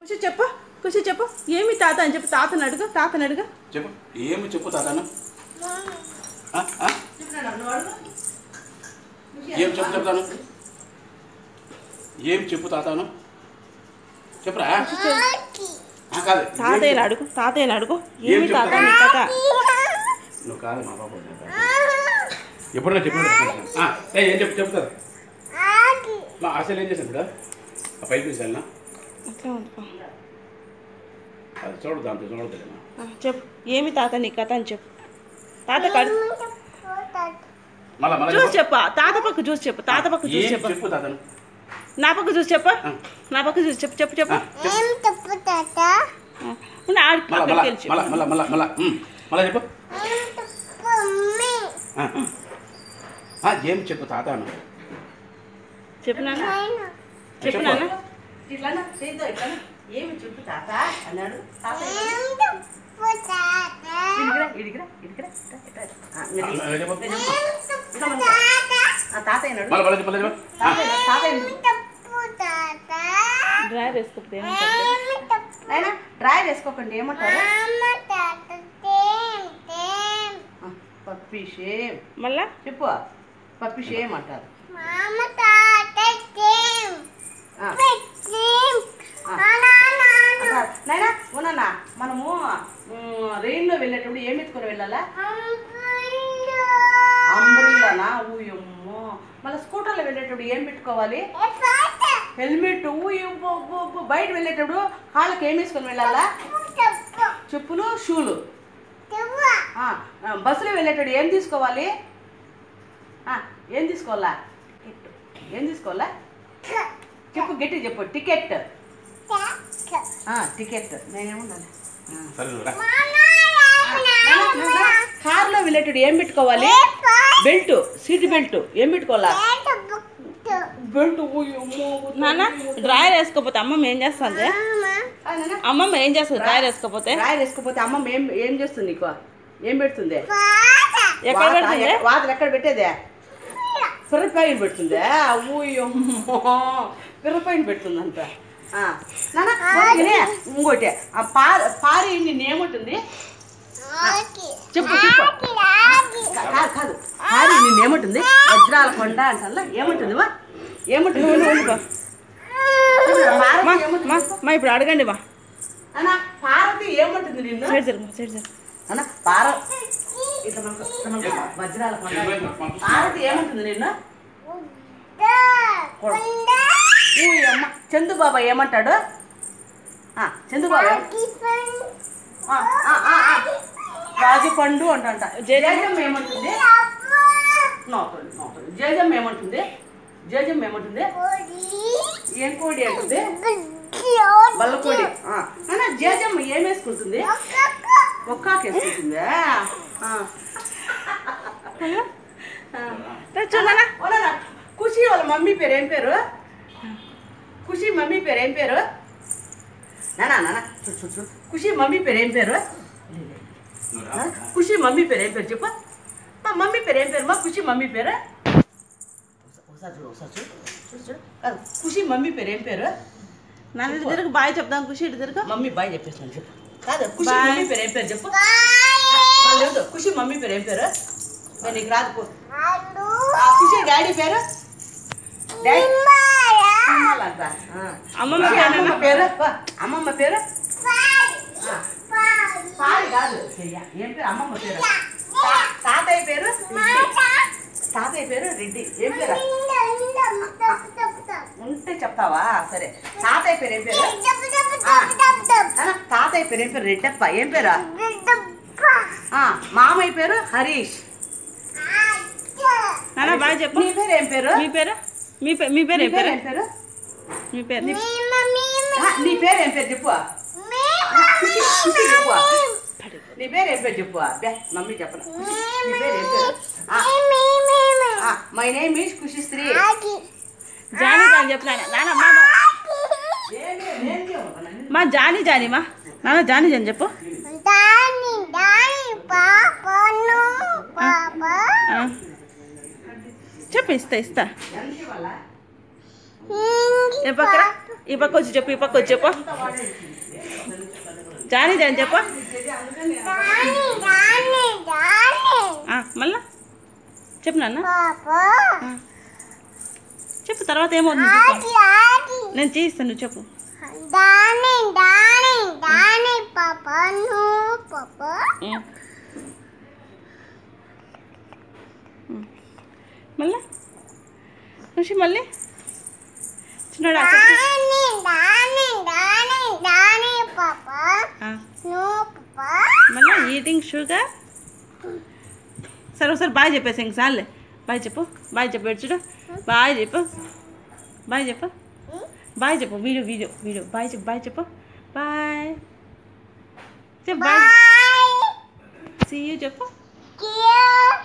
ఖుషి చెప్పు, ఖుషి చెప్పు ఏమి తాత అని చెప్పు. తాతని అడుగు, తాతని అడుగు. చెప్పు ఏమి చెప్పు తాతను. ఏం చెప్పు చెప్తాను. ఏం చెప్పు తాతను చెప్పురా. కాదు తాతయ్యని అడుగు, తాతయ్యని అడుగు. ఏమి తాత నీ కథ. నువ్వు కాదు మా బాబు ఎప్పుడన్నా చెప్పు. ఏం చెప్పు చెప్తారు. మా ఆశలు ఏం చేశాను ఇప్పుడు ఆ పైకి తీసాను అట్లా ఉందిపా. అది చూడదు దాంతో చూడదు. చెప్పు ఏమి తాత నీ కథ అని చెప్పు. తాత కడు చూసి చెప్పు. తాత పక్క చూసి చెప్పు. తాత పక్క చూసి చెప్పు. చెప్పు తాతను. నా పక్క చూసి చెప్పు. నా పక్క చూసి చెప్పు. చెప్పు చెప్పు చెప్పు. ఏం చెప్పు తాత అను. చెప్పు నాన్న, చెప్పు నాన్న. ఏమి చెప్పు తాత అన్నాడు. డ్రైవర్ వేసుకోకపోతే డ్రైవర్ వేసుకోకండి ఏమంటారు. పప్పి షేమ్ మళ్ళా చెప్పు. పప్పి షేమ్ అంటారు. నైనా ఉన్నా మనము రైల్లో వెళ్ళేటప్పుడు ఏమి ఎత్తుకొని వెళ్ళాలా. అంబ్రిల్లానా. ఊయమ్మో. మళ్ళీ స్కూటర్లో వెళ్ళేటప్పుడు ఏం పెట్టుకోవాలి. హెల్మెట్. బయట వెళ్ళేటప్పుడు కాళ్ళకి ఏం వేసుకొని వెళ్ళాలా. చెప్పులు షూలు. బస్సులో వెళ్ళేటప్పుడు ఏం తీసుకోవాలి. ఏం తీసుకోవాలా. ఏం తీసుకోవాలా చెప్పు. గట్టి చెప్పు. టికెట్. టికెట్. నేనేముండాలి. కార్లో వెళ్ళేటప్పుడు ఏం పెట్టుకోవాలి. బెల్ట్. Seat belt. ఏం పెట్టుకోవాలా. బెల్ట్. నాన్న డ్రైవర్ వేసుకోపోతే అమ్మమ్మ ఏం చేస్తుంది. అమ్మమ్మ ఏం చేస్తుంది డ్రైవర్ వేసుకోపోతే. డ్రైవర్ వేసుకోపోతే అమ్మమ్మ ఏం చేస్తుంది నీకు. ఏం పెడుతుంది. ఎక్కడ పెడుతుంది. వాతలు ఎక్కడ పెట్టేదే. పిర్రపాయిని పెడుతుంది. ఊయమ్మో. పిర్రపాయిని పెడుతుందంట. ఇంకోటి పారి నిన్నేముంటుంది. చెప్పు చెప్పు. కాదు పారి నిన్నేముంటుంది. వజ్రాల కొండ అంటల్లా ఏముంటుంది. ఏముంటుంది. మా ఇప్పుడు అడగండి మా. పార్వతి ఏముంటుంది నిన్ను. అన్న పార్వతి వజ్రాల కొండ. పార్వతి ఏముంటుంది నిన్ను. అమ్మ చందుబాబా ఏమంటాడు. చందుబాబా రాజు పండు అంట. జేజమ్మ ఏమంటుంది. జేజమ్మ ఏమంటుంది. జేజమ్మ ఏమంటుంది. ఏం కోడి అంటుంది. బల్లకోడి. జేజమ్మ ఏం వేసుకుంటుంది. ఒక్కాకు వేసుకుంటుంది. ఖుషి వాళ్ళ మమ్మీ పేరు ఏం పేరు. ఖుషి మమ్మీ పేరు ఏం పేరు. నానా చూడు. ఖుషి మమ్మీ పేరు ఏం పేరు. ఖుషి మమ్మీ పేరు ఏం పేరు చెప్పు. మా మమ్మీ పేరు ఏం పేరు. మా ఖుషి మమ్మీ పేరు. చూడు. ఖుషి మమ్మీ పేరు ఏం పేరు. నాన్న ఇటు తిరుగు బాయ్ చెప్దాం. ఖుషి ఇటు తిరుగు. మమ్మీ బాయ్ చెప్పేస్తాను చెప్పు. కాదు ఖుషి మమ్మీ పేరు ఏం పేరు చెప్పు. లేదు ఖుషి మమ్మీ పేరు ఏం పేరు. నీకు రాదు. ఖుషి డాడీ పేరు. అమ్మమ్మ పేరు. అమ్మమ్మ పేరు కాదు. ఏం పేరు. అమ్మమ్మ పేరు. తాతయ్య పేరు. తాతయ్య పేరు రెడ్డి. ఏం పేరు ఉంటే చెప్తావా. సరే తాతయ్య పేరు ఏం పేరు. తాతయ్య పేరు ఏం పేరు. రెడ్డప్ప. ఏం పేరు. మామయ్య పేరు హరీష్. నాన్న బాయ్ చెప్పు. నీ పేరు ఏం పేరు. మీ పేరు. మీ పేరు ఏం పేరు. ఏం పేరు. మీ పేరు. నీ పేరు ఏం పేరు చెప్పు. చెప్పు. నీ పేరు ఏం పేరు చెప్పు. మమ్మీ చెప్పను. నీ పేరు ఏం పేరు. My name is Khushisri. Johnny చెప్పు నాన్న. మా జానీ మా నాన్న జానీ చెప్పు. చెప్పు. ఇస్తా ఎంత వల్ల ఏ పక్కన ఈ పక్క వచ్చి చెప్పు, ఈ పక్క వచ్చి చెప్పు. జానీ జాని చెప్పు. మళ్ళా చెప్పు నాన్న. చెప్పు తర్వాత ఏమవుతుంది చెప్పు. నేను చేయిస్తాను, నువ్వు చెప్పు. మళ్ళా ఖుషి మళ్ళీ చిన్నోడా మళ్ళీ ఈటింగ్ షుగర్. సరే ఒకసారి బాయ్ చెప్పేసి ఇంక సార్లే. బాయ్ చెప్పు, బాయ్ చెప్పు, చూడు బాయ్ చెప్పు, బాయ్ చెప్పు, బాయ్ చెప్పు. వీడియో వీడియో వీడియో బాయ్ చెప్పు, బాయ్ చెప్పు, బాయ్ చెప్పు, బాయ్. సీ యూ చెప్పు.